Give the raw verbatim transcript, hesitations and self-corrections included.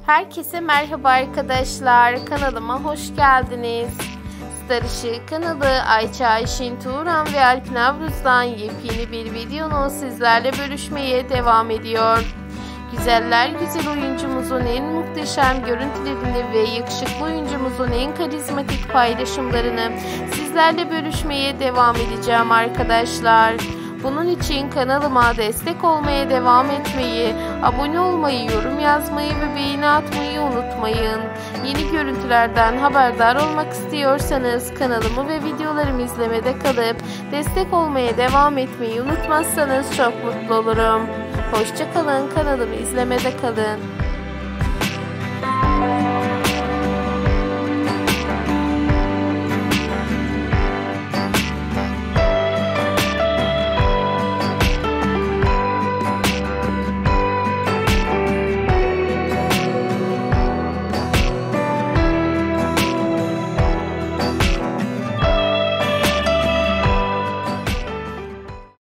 Herkese merhaba arkadaşlar, kanalıma hoş geldiniz. Star Işık kanalı Ayça Ayşin Turan ve Alp Navruz'dan yepyeni bir videonu sizlerle bölüşmeye devam ediyor. Güzeller güzel oyuncumuzun en muhteşem görüntülerini ve yakışıklı oyuncumuzun en karizmatik paylaşımlarını sizlerle bölüşmeye devam edeceğim arkadaşlar. Bunun için kanalıma destek olmaya devam etmeyi, abone olmayı, yorum yazmayı ve beğeni atmayı unutmayın. Yeni görüntülerden haberdar olmak istiyorsanız kanalımı ve videolarımı izlemede kalıp destek olmaya devam etmeyi unutmazsanız çok mutlu olurum. Hoşça kalın, kanalımı izlemede kalın.